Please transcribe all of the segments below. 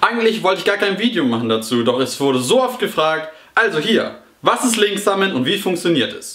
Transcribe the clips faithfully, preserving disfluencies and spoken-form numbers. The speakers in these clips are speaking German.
Eigentlich wollte ich gar kein Video machen dazu, doch es wurde so oft gefragt. Also hier, was ist Link sammeln und wie funktioniert es?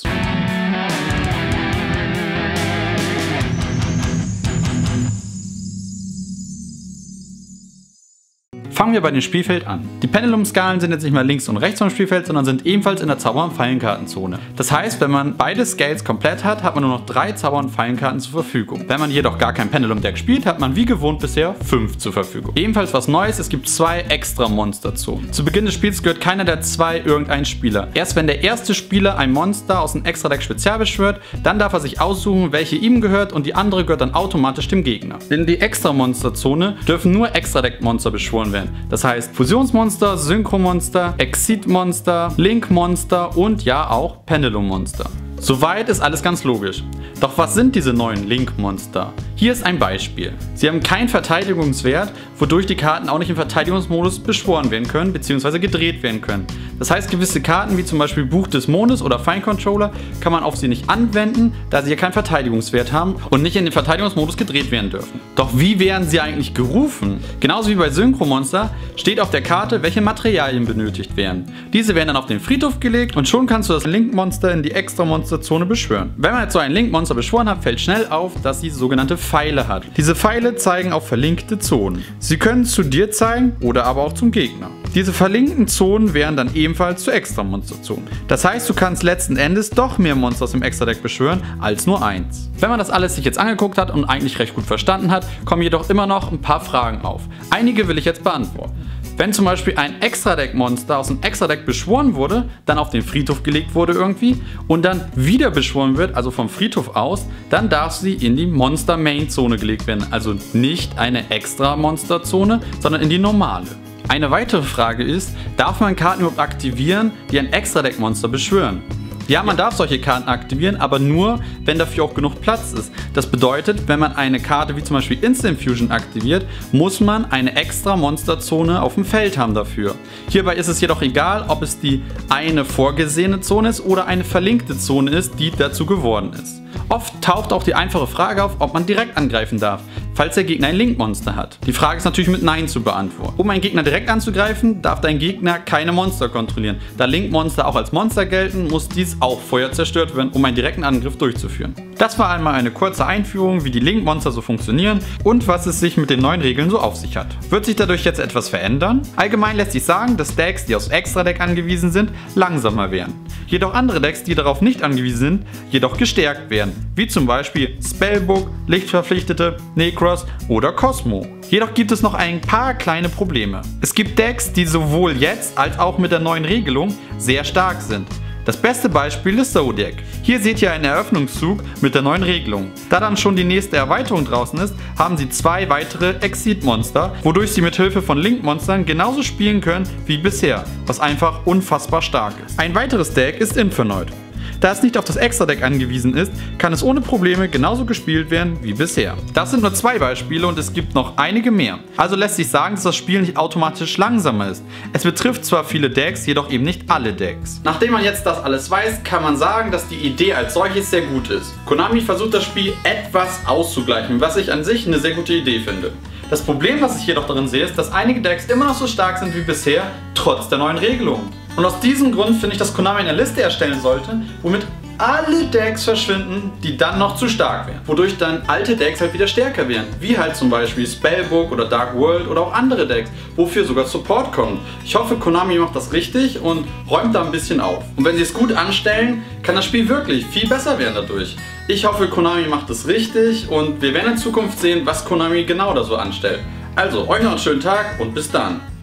Fangen wir bei dem Spielfeld an. Die Pendulum-Skalen sind jetzt nicht mehr links und rechts vom Spielfeld, sondern sind ebenfalls in der Zauber- und Fallenkartenzone. Das heißt, wenn man beide Scales komplett hat, hat man nur noch drei Zauber- und Fallenkarten zur Verfügung. Wenn man jedoch gar kein Pendulum-Deck spielt, hat man wie gewohnt bisher fünf zur Verfügung. Ebenfalls was Neues, es gibt zwei extra Monsterzonen. Zu Beginn des Spiels gehört keiner der zwei irgendein Spieler. Erst wenn der erste Spieler ein Monster aus einem Extra-Deck spezial beschwört, dann darf er sich aussuchen, welche ihm gehört und die andere gehört dann automatisch dem Gegner. In die Extra-Monsterzone dürfen nur Extra-Deck-Monster beschworen werden. Das heißt Fusionsmonster, Synchromonster, Exit-Monster, Link-Monster und ja auch Pendulum-Monster. Soweit ist alles ganz logisch. Doch was sind diese neuen Link-Monster? Hier ist ein Beispiel. Sie haben keinen Verteidigungswert, wodurch die Karten auch nicht im Verteidigungsmodus beschworen werden können bzw. gedreht werden können. Das heißt, gewisse Karten wie zum Beispiel Buch des Mondes oder Fine Controller kann man auf sie nicht anwenden, da sie ja keinen Verteidigungswert haben und nicht in den Verteidigungsmodus gedreht werden dürfen. Doch wie werden sie eigentlich gerufen? Genauso wie bei Synchromonster steht auf der Karte, welche Materialien benötigt werden. Diese werden dann auf den Friedhof gelegt und schon kannst du das Link-Monster in die Extra-Monster-Zone beschwören. Wenn man jetzt so ein Link-Monster beschworen hat, fällt schnell auf, dass sie sogenannte Pfeile hat. Diese Pfeile zeigen auf verlinkte Zonen. Sie können zu dir zeigen oder aber auch zum Gegner. Diese verlinkten Zonen wären dann ebenfalls zu Extra-Monster-Zonen. Das heißt, du kannst letzten Endes doch mehr Monster aus dem Extra-Deck beschwören als nur eins. Wenn man das alles sich jetzt angeguckt hat und eigentlich recht gut verstanden hat, kommen jedoch immer noch ein paar Fragen auf. Einige will ich jetzt beantworten. Wenn zum Beispiel ein Extra-Deck-Monster aus dem Extra-Deck beschworen wurde, dann auf den Friedhof gelegt wurde irgendwie und dann wieder beschworen wird, also vom Friedhof aus, dann darf sie in die Monster-Main-Zone gelegt werden. Also nicht eine Extra-Monster-Zone, sondern in die normale. Eine weitere Frage ist, darf man Karten überhaupt aktivieren, die ein Extra-Deck-Monster beschwören? Ja, man darf solche Karten aktivieren, aber nur, wenn dafür auch genug Platz ist. Das bedeutet, wenn man eine Karte wie zum Beispiel Instant Fusion aktiviert, muss man eine extra Monsterzone auf dem Feld haben dafür. Hierbei ist es jedoch egal, ob es die eine vorgesehene Zone ist oder eine verlinkte Zone ist, die dazu geworden ist. Oft taucht auch die einfache Frage auf, ob man direkt angreifen darf, falls der Gegner ein Link-Monster hat. Die Frage ist natürlich mit Nein zu beantworten. Um einen Gegner direkt anzugreifen, darf dein Gegner keine Monster kontrollieren. Da Link-Monster auch als Monster gelten, muss dies auch vorher zerstört werden, um einen direkten Angriff durchzuführen. Das war einmal eine kurze Einführung, wie die Link-Monster so funktionieren und was es sich mit den neuen Regeln so auf sich hat. Wird sich dadurch jetzt etwas verändern? Allgemein lässt sich sagen, dass Decks, die aus Extra-Deck angewiesen sind, langsamer werden. Jedoch andere Decks, die darauf nicht angewiesen sind, jedoch gestärkt werden, wie zum Beispiel Spellbook, Lichtverpflichtete, Necros oder Cosmo. Jedoch gibt es noch ein paar kleine Probleme. Es gibt Decks, die sowohl jetzt als auch mit der neuen Regelung sehr stark sind. Das beste Beispiel ist Zodiac. Hier seht ihr einen Eröffnungszug mit der neuen Regelung. Da dann schon die nächste Erweiterung draußen ist, haben sie zwei weitere Exit-Monster, wodurch sie mit Hilfe von Link-Monstern genauso spielen können wie bisher, was einfach unfassbar stark ist. Ein weiteres Deck ist Infernoid. Da es nicht auf das Extra-Deck angewiesen ist, kann es ohne Probleme genauso gespielt werden wie bisher. Das sind nur zwei Beispiele und es gibt noch einige mehr. Also lässt sich sagen, dass das Spiel nicht automatisch langsamer ist. Es betrifft zwar viele Decks, jedoch eben nicht alle Decks. Nachdem man jetzt das alles weiß, kann man sagen, dass die Idee als solches sehr gut ist. Konami versucht das Spiel etwas auszugleichen, was ich an sich eine sehr gute Idee finde. Das Problem, was ich jedoch darin sehe, ist, dass einige Decks immer noch so stark sind wie bisher, trotz der neuen Regelungen. Und aus diesem Grund finde ich, dass Konami eine Liste erstellen sollte, womit alle Decks verschwinden, die dann noch zu stark wären. Wodurch dann alte Decks halt wieder stärker wären. Wie halt zum Beispiel Spellbook oder Dark World oder auch andere Decks, wofür sogar Support kommt. Ich hoffe, Konami macht das richtig und räumt da ein bisschen auf. Und wenn sie es gut anstellen, kann das Spiel wirklich viel besser werden dadurch. Ich hoffe, Konami macht es richtig und wir werden in Zukunft sehen, was Konami genau da so anstellt. Also, euch noch einen schönen Tag und bis dann.